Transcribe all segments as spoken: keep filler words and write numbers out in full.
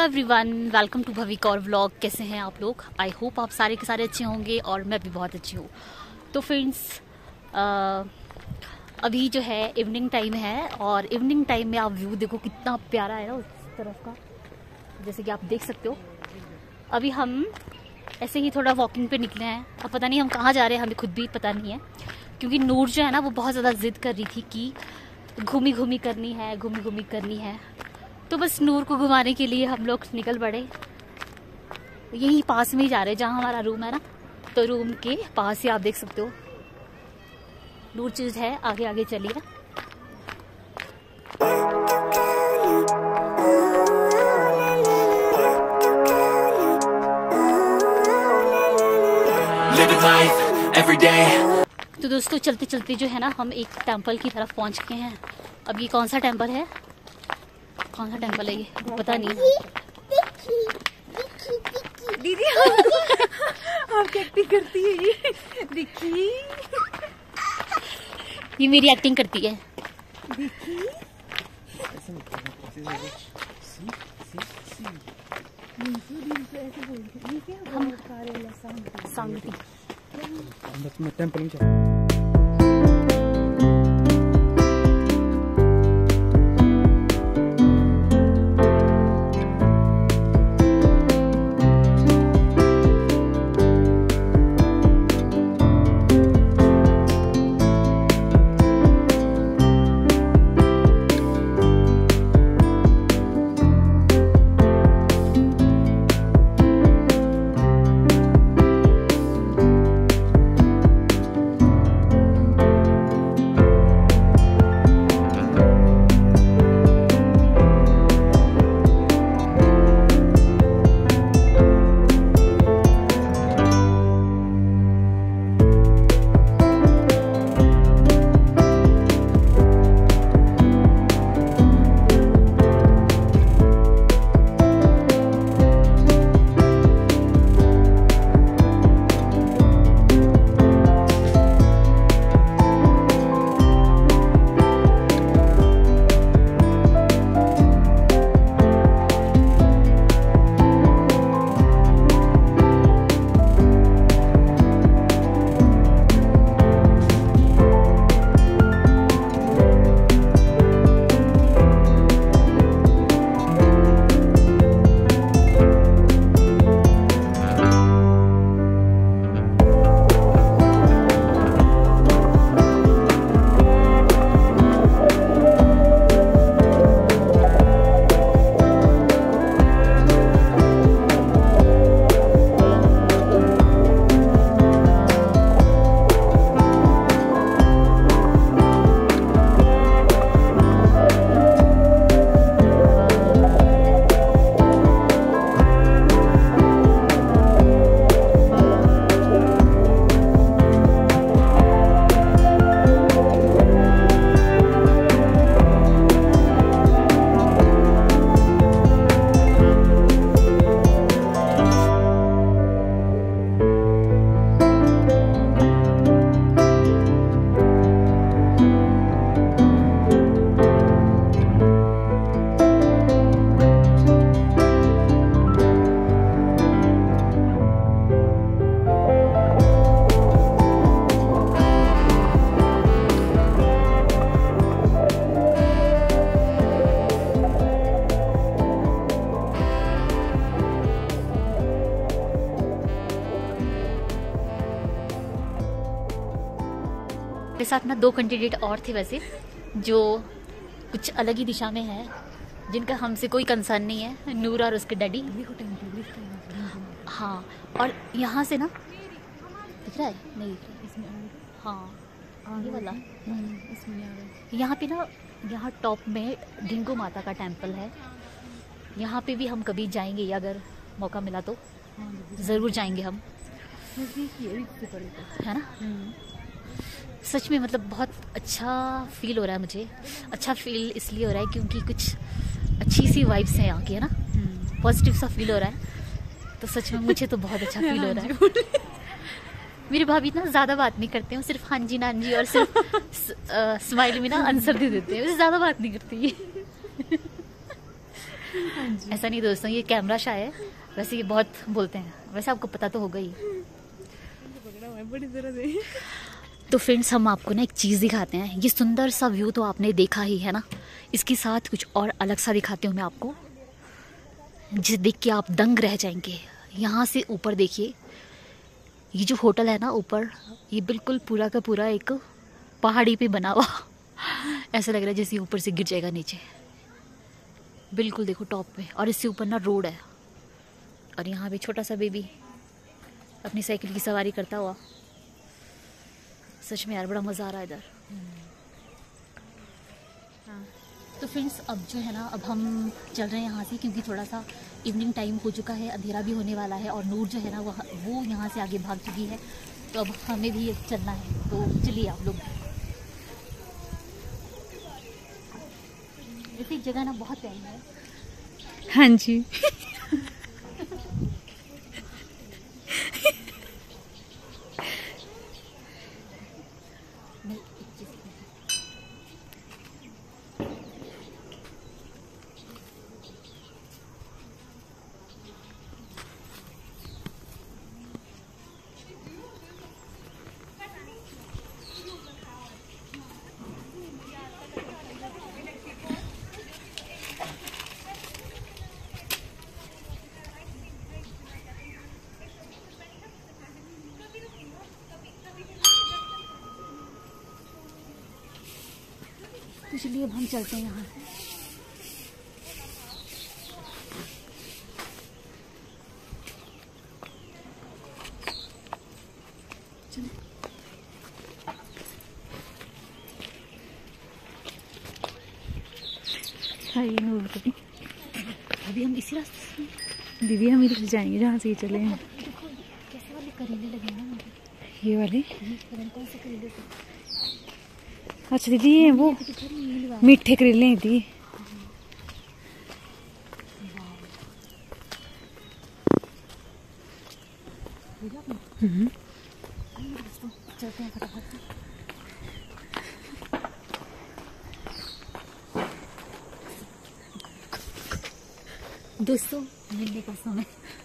Everyone, welcome to भविक और vlog. कैसे हैं आप लोग? आई होप आप सारे के सारे अच्छे होंगे और मैं भी बहुत अच्छी हूँ। तो फ्रेंड्स, अभी जो है इवनिंग टाइम है और इवनिंग टाइम में आप व्यू देखो कितना प्यारा है ना उस तरफ का, जैसे कि आप देख सकते हो। अभी हम ऐसे ही थोड़ा वॉकिंग पे निकले हैं। अब पता नहीं हम कहाँ जा रहे हैं, हमें खुद भी पता नहीं है, क्योंकि नूर जो है ना वो बहुत ज़्यादा जिद कर रही थी कि घूमी घूमी करनी है, घूमी घूमी करनी है। तो बस नूर को घुमाने के लिए हम लोग निकल पड़े। यही पास में ही जा रहे हैं जहाँ हमारा रूम है ना, तो रूम के पास ही आप देख सकते हो नूर चीज है। आगे आगे चलिए। तो दोस्तों, चलते चलते जो है ना हम एक टेंपल की तरफ पहुंच गए हैं। अब ये कौन सा टेंपल है, कौन सा टेंपल है ये पता नहीं। दीदी आप क्या एक्टिंग करती है ये? देखिए ये मेरी एक्टिंग करती है। देखिए हम शांति टेंपल में मेरे साथ ना दो कैंडिडेट और थे वैसे, जो कुछ अलग ही दिशा में है, जिनका हमसे कोई कंसर्न नहीं है, नूर और उसके डैडी। हाँ, और यहाँ से ना दिख रहा है नहीं दिख रहा इसमें। हाँ ये वाला इसमें। यहाँ पे ना यहाँ टॉप में ढिंगू माता का टेम्पल है। यहाँ पे भी हम कभी जाएंगे, अगर मौका मिला तो ज़रूर जाएंगे हम, है ना। सच में मतलब बहुत अच्छा फील हो रहा है मुझे। अच्छा फील इसलिए हो रहा है क्योंकि कुछ अच्छी सी वाइब्स हैं यहाँ की, है ना, पॉजिटिव सा फील हो रहा है। तो सच में मुझे तो बहुत अच्छा फील हो रहा है। मेरी भाभी ना ज़्यादा बात नहीं करते हैं, सिर्फ हाँ जी नान जी और सिर्फ स्माइल में ना आंसर दे देते हैं, वैसे ज़्यादा बात नहीं करती। ऐसा नहीं दोस्तों, ये कैमरा शाय है, वैसे ये बहुत बोलते हैं, वैसे आपको पता तो होगा ही। बड़ी जरूरत है। तो फ्रेंड्स हम आपको ना एक चीज़ दिखाते हैं। ये सुंदर सा व्यू तो आपने देखा ही है ना, इसके साथ कुछ और अलग सा दिखाती हूँ मैं आपको, जिसे देख के आप दंग रह जाएंगे। यहाँ से ऊपर देखिए, ये जो होटल है ना ऊपर, ये बिल्कुल पूरा का पूरा एक पहाड़ी पे बना हुआ ऐसा लग रहा है जैसे ऊपर से गिर जाएगा नीचे, बिल्कुल देखो टॉप पे। और इससे ऊपर ना रोड है, और यहाँ पे छोटा सा बेबी अपनी साइकिल की सवारी करता हुआ। सच में यार बड़ा मज़ा आ रहा है इधर। हाँ तो फ्रेंड्स अब जो है ना, अब हम चल रहे हैं यहाँ से, क्योंकि थोड़ा सा इवनिंग टाइम हो चुका है, अंधेरा भी होने वाला है, और नूर जो है ना वो वो यहाँ से आगे भाग चुकी है, तो अब हमें भी चलना है। तो चलिए आप लोग। वैसे जगह ना बहुत प्यारी है। हाँ जी। तो चलिए अब हम चलते हैं यहाँ से। नूर को अभी हम इसी रास्ते से, दीदी हम इधर जाएंगे जहाँ से ये चले हैं। देखो कैसे वाले करेले लगे ना मुझे, ये वाले। ये कौन से करेले थे? अच्छा दीदी ये वो मीठे करेले हैं दी। हम्म चलते हैं फटाफट से। दोस्तों मिलने का समय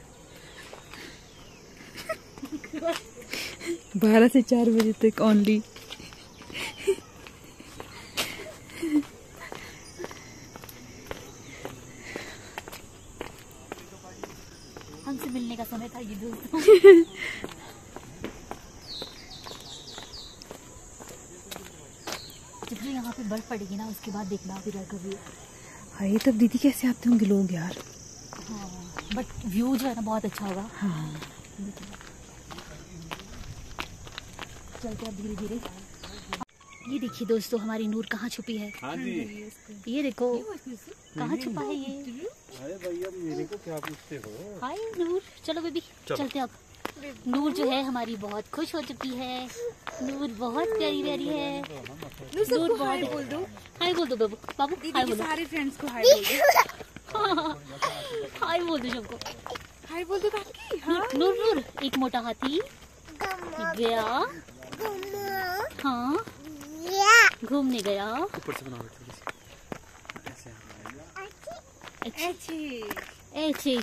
बारह से चार बजे तक ओनली। हमसे मिलने का समय था ये दोस्तों। जब यहाँ पे बर्फ पड़ेगी ना, उसके बाद देखना आप इधर कभी। हाँ ये तब दीदी कैसे आते होंगे लोग यार। हाँ बट व्यू जो है ना बहुत अच्छा होगा। हाँ चलते हैं धीरे धीरे। ये देखिए दोस्तों हमारी नूर कहाँ छुपी है। हाँ जी। ये देखो कहाँ छुपा है ये। अरे भैया मेरे को क्या पूछते हो। हाय नूर, चलो बेबी चलते हैं अब। नूर जो है हमारी बहुत खुश हो चुकी है। नूर बहुत प्यारी प्यारी है। नूर बहुत बोल दो। हाय बोल दो बाबू, बाबू हाय बोलो। सारे फ्रेंड्स को हाय बोल दो। हाय बोल दो सबको। हाय बोल दो काकी। नूर नूर नूर एक मोटा हाथी गया, हाँ घूमने गया। ऊपर से बनाओ थोड़ी सी ऐसे। अच्छे ऐसे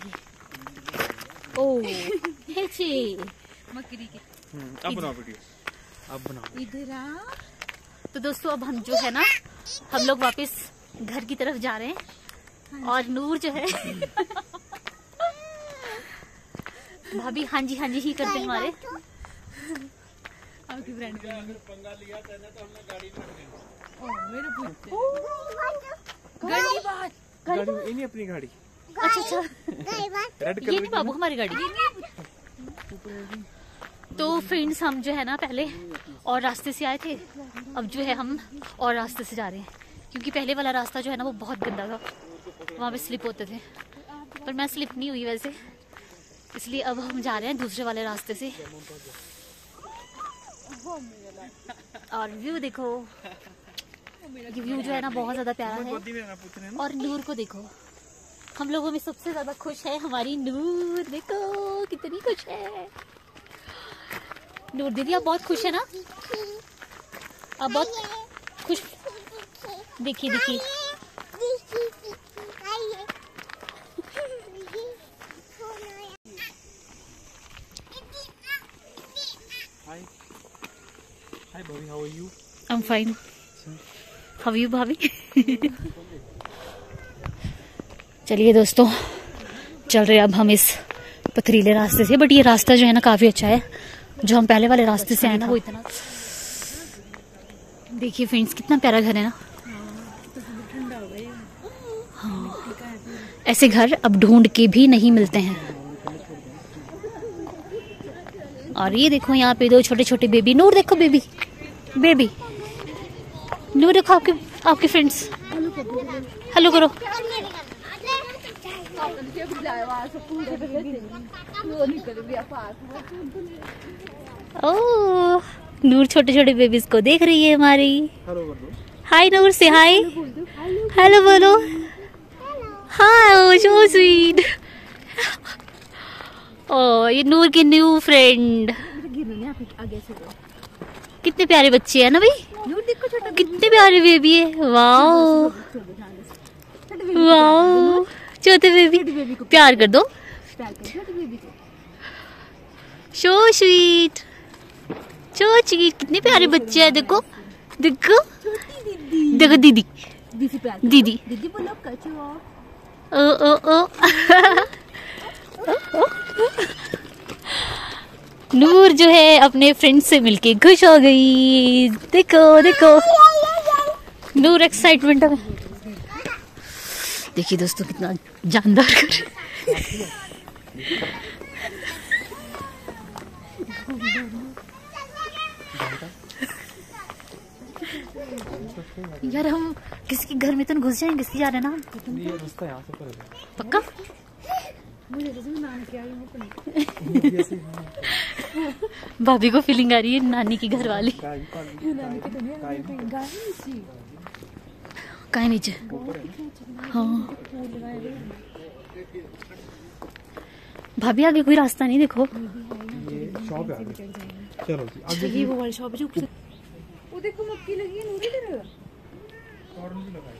ओ ऐसे मकड़ी के। अब बनाओ वीडियो, अब बनाओ। इधर आ। तो दोस्तों अब हम जो है ना, हम लोग वापस घर की तरफ जा रहे हैं, और नूर जो है भाभी हाँ जी हाँ जी ही करते हैं हमारे। आपकी फ्रेंड पंगा लिया तेने तो हमने गाड़ी में। ओ मेरे पूछते गाड़ी बात गाड़ी ये नहीं अपनी गाड़ी। अच्छा अच्छा रेड ये कलर नहीं बाबू हमारी गाड़ी। तो फ्रेंड्स हम जो है ना पहले और रास्ते से आए थे, अब जो है हम और रास्ते से जा रहे हैं, क्योंकि पहले वाला रास्ता जो है ना वो बहुत गंदा था, वहाँ पे स्लिप होते थे, पर मैं स्लिप नहीं हुई वैसे, इसलिए अब हम जा रहे हैं दूसरे वाले रास्ते से। और व्यू देखो, ये व्यू जो है ना बहुत ज्यादा प्यारा है। और नूर को देखो, हम लोगों में सबसे ज्यादा खुश है हमारी नूर, देखो कितनी खुश है। नूर दीदी आप बहुत खुश है ना, आप बहुत खुश। देखिए देखिए hi hi bhabhi, how are you? I am fine. How you bhabhi? चलिए दोस्तों, चल रहे अब हम इस पथरीले रास्ते से। बट ये रास्ता जो है ना काफी अच्छा है। जो हम पहले वाले रास्ते से आए ना वो इतना, देखिए फ्रेंड्स कितना प्यारा घर है ना। हाँ, ऐसे घर अब ढूंढ के भी नहीं मिलते हैं। और ये देखो यहाँ पे दो छोटे छोटे बेबी। नूर देखो बेबी, बेबी नूर देखो आपके आपके फ्रेंड्स। हेलो करो। ओह, नूर छोटे छोटे बेबीज को देख रही है हमारी। हाय नूर, से हाय। हेलो बोलो। हाय, सो स्वीट। ओह, ये नूर की न्यू फ्रेंड। कितने प्यारे बच्चे हैं ना भाई, कितने प्यारे बेबी है। वाओ वाओ, छोटे बेबी प्यार कर दो। सो स्वीट, सो स्वीट, कितने प्यारे बच्चे हैं। देखो देखो देखो दीदी दीदी ओ ओ ओ नूर जो है अपने फ्रेंड से मिलके खुश हो गई। देखो देखो नूर एक्साइटमेंट में। देखिए दोस्तों कितना जानदार कर यार, हम किसी के घर में तो घुस जाएंगे। किसकी जा रहे हैं ना? ये रास्ता यहाँ से पर पक्का? भाभी को फीलिंग आ रही है नानी की घर वाली। कहीं नीचे। हाँ भाभी, आगे कोई रास्ता नहीं। देखो ये शॉप है। चलो अच्छा, ये वो वाली शॉप है जो वो देखो मक्की लगी है। नूर इधर और नहीं लगाई।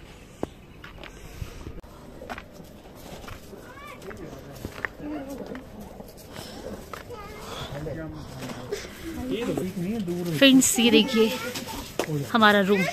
फ्रेंड्स ये देखिए हमारा रूम।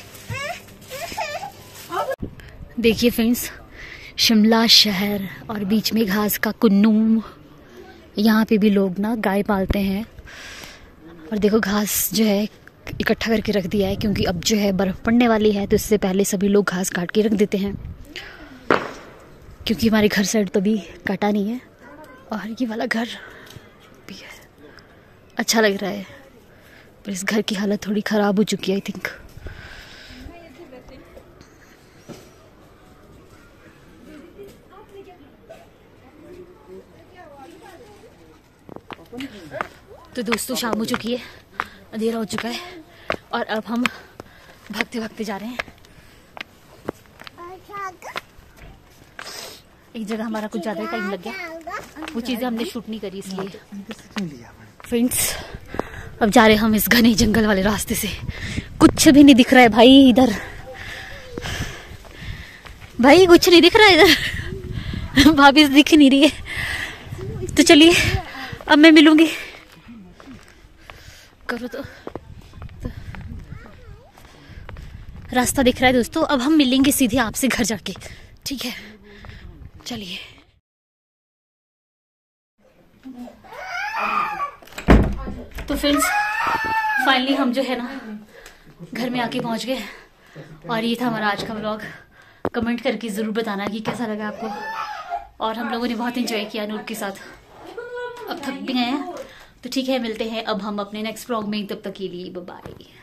देखिए फ्रेंड्स, शिमला शहर और बीच में घास का कुन्नू। यहाँ पे भी लोग ना गाय पालते हैं। और देखो घास जो है इकट्ठा करके रख दिया है, क्योंकि अब जो है बर्फ़ पड़ने वाली है, तो इससे पहले सभी लोग घास काट के रख देते हैं। क्योंकि हमारे घर साइड तो भी काटा नहीं है। और ये वाला घर भी है, अच्छा लग रहा है। पर इस घर की हालत थोड़ी ख़राब हो चुकी है आई थिंक। तो दोस्तों शाम हो चुकी है, अंधेरा हो चुका है और अब हम भागते भागते जा रहे हैं। एक जगह हमारा कुछ ज़्यादा टाइम लग गया, वो चीज़ें हमने शूट नहीं करी इसलिए। फ्रेंड्स अब जा रहे हैं हम इस घने जंगल वाले रास्ते से। कुछ भी नहीं दिख रहा है भाई इधर, भाई कुछ नहीं दिख रहा है इधर। भाभी दिख नहीं रही है। तो चलिए अब मैं मिलूंगी। करो तो, तो रास्ता दिख रहा है दोस्तों। अब हम मिलेंगे सीधे आपसे घर जाके, ठीक है? चलिए। तो फ्रेंड्स फाइनली हम जो है ना घर में आके पहुंच गए। और ये था हमारा आज का व्लॉग। कमेंट करके ज़रूर बताना कि कैसा लगा आपको। और हम लोगों ने बहुत एंजॉय किया नूर के साथ। अब थक भी गए हैं तो ठीक है, मिलते हैं अब हम अपने नेक्स्ट व्लॉग में। तब तक के लिए बाय बाय।